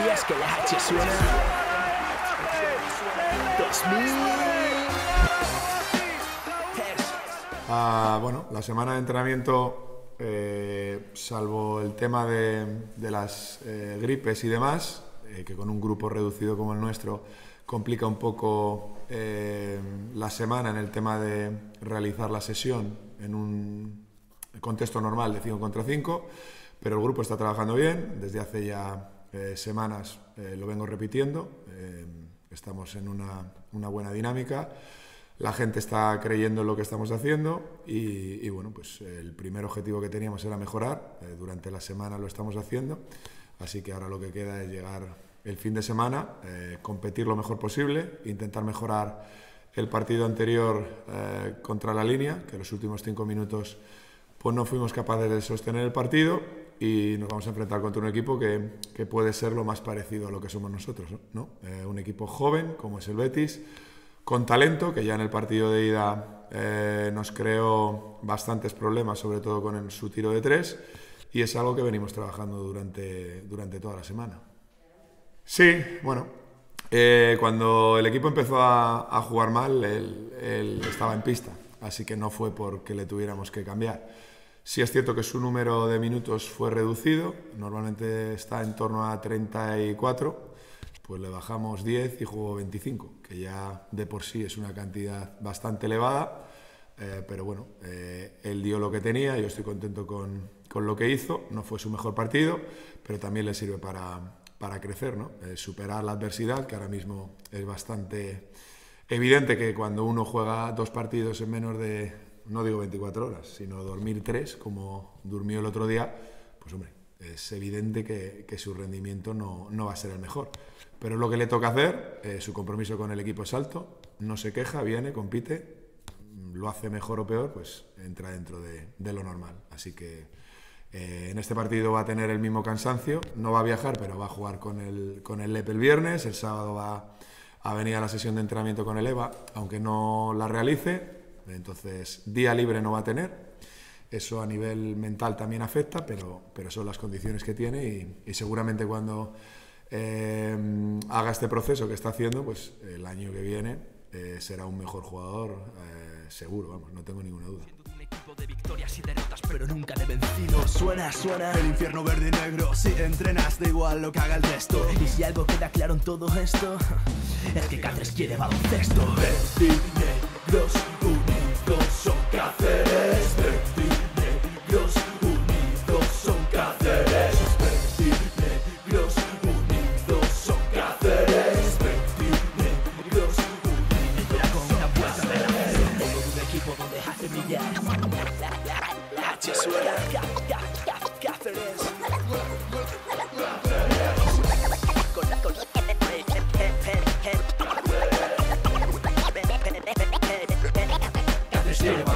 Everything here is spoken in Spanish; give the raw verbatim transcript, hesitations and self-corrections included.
¿Sabías que la H suena? dos mil. Ah, bueno, la semana de entrenamiento, eh, salvo el tema de, de las eh, gripes y demás, eh, que con un grupo reducido como el nuestro complica un poco eh, la semana en el tema de realizar la sesión en un contexto normal de cinco contra cinco, pero el grupo está trabajando bien. Desde hace ya eh, semanas eh, lo vengo repitiendo, eh, estamos en una, una buena dinámica, la gente está creyendo en lo que estamos haciendo y, y bueno, pues el primer objetivo que teníamos era mejorar. Eh, durante la semana lo estamos haciendo, así que ahora lo que queda es llegar el fin de semana, eh, competir lo mejor posible, intentar mejorar el partido anterior eh, contra la línea, que en los últimos cinco minutos pues no fuimos capaces de sostener el partido, y nos vamos a enfrentar contra un equipo que, que puede ser lo más parecido a lo que somos nosotros, ¿no? Eh, un equipo joven, como es el Betis, con talento, que ya en el partido de ida eh, nos creó bastantes problemas, sobre todo con el, su tiro de tres, y es algo que venimos trabajando durante, durante toda la semana. Sí, bueno, eh, cuando el equipo empezó a, a jugar mal, él, él estaba en pista, así que no fue porque le tuviéramos que cambiar. Sí es cierto que su número de minutos fue reducido, normalmente está en torno a treinta y cuatro, pues le bajamos diez y jugó veinticinco, que ya de por sí es una cantidad bastante elevada, eh, pero bueno, eh, él dio lo que tenía, yo estoy contento con, con lo que hizo, no fue su mejor partido, pero también le sirve para... para crecer, ¿no? Eh, superar la adversidad, que ahora mismo es bastante evidente que cuando uno juega dos partidos en menos de, no digo veinticuatro horas, sino dormir tres, como durmió el otro día, pues hombre, es evidente que, que su rendimiento no, no va a ser el mejor. Pero es lo que le toca hacer, eh, su compromiso con el equipo es alto, no se queja, viene, compite, lo hace mejor o peor, pues entra dentro de, de lo normal. Así que Eh, en este partido va a tener el mismo cansancio, no va a viajar, pero va a jugar con el, con el L E P el viernes, el sábado va a venir a la sesión de entrenamiento con el EVA, aunque no la realice, entonces día libre no va a tener, eso a nivel mental también afecta, pero, pero son las condiciones que tiene y, y seguramente cuando eh, haga este proceso que está haciendo, pues el año que viene eh, será un mejor jugador, eh, seguro, vamos, no tengo ninguna duda. De victorias y derrotas, pero nunca de vencidos. Suena, suena el infierno verde y negro. Si entrenas, da igual lo que haga el resto. Y si algo queda claro en todo esto, es que Cáceres quiere baloncesto. Verdinegros unidos son Cáceres. Verdinegros unidos son Cáceres. Verdinegros unidos son Cáceres. Verdinegros unidos son Cáceres. Un equipo donde hace brillar. La H suena. Cáceres. Cáceres.